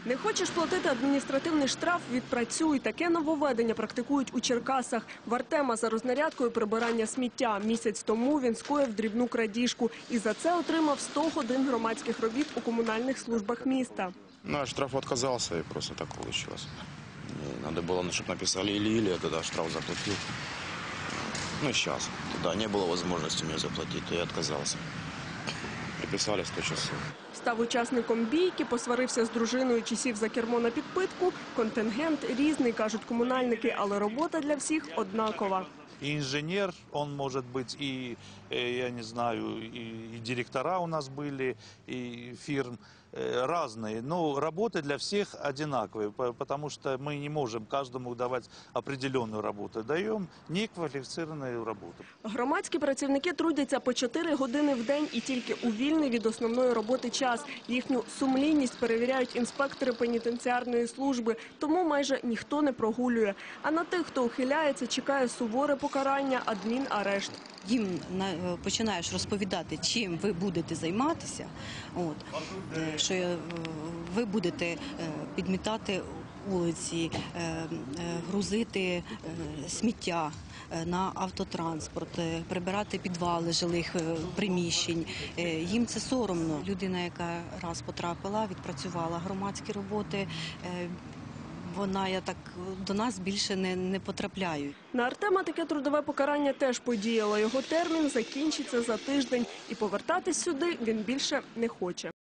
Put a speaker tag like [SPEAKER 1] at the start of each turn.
[SPEAKER 1] Не хочеш платити адміністративний штраф – відпрацюй. Таке нововведення практикують у Черкасах. В Артема за рознарядкою прибирання сміття. Місяць тому він скоїв дрібну крадіжку. І за це отримав 100 годин громадських робіт у комунальних службах міста.
[SPEAKER 2] Ну, я штраф отказался, и просто так получилось. Надо было, чтобы написали или, я тогда штраф заплатил. Ну, сейчас. Тогда не было возможности мне заплатить, то я отказался. Приписали 100 часов.
[SPEAKER 1] Став учасником бійки, посварився з дружиною чи сів за кермо на підпитку. Контингент різний, кажуть комунальники, але робота для всіх однакова.
[SPEAKER 3] И инженер, он может быть, и, я не знаю, и директора у нас были, и фирм разные. Но работы для всех одинаковые, потому что мы не можем каждому давать определенную работу. Даем неквалифицированную работу.
[SPEAKER 1] Громадські працівники трудяться по 4 години в день і тільки у вільний від основної роботи час. Їхню сумлінність перевіряють інспектори пенітенціарної служби, тому майже ніхто не прогулює. А на тих, хто ухиляється, чекає суворе покарання – адмінарешт.
[SPEAKER 4] Їм починаєш розповідати, чим ви будете займатися, що ви будете підмітати вулиці, грузити сміття на автотранспорт, прибирати підвали жилих приміщень. Їм це соромно. Людина, яка раз потрапила, відпрацювала громадські роботи, до нас більше не потрапляють.
[SPEAKER 1] На Артема таке трудове покарання теж подіяло. Його термін закінчиться за тиждень. І повертатись сюди він більше не хоче.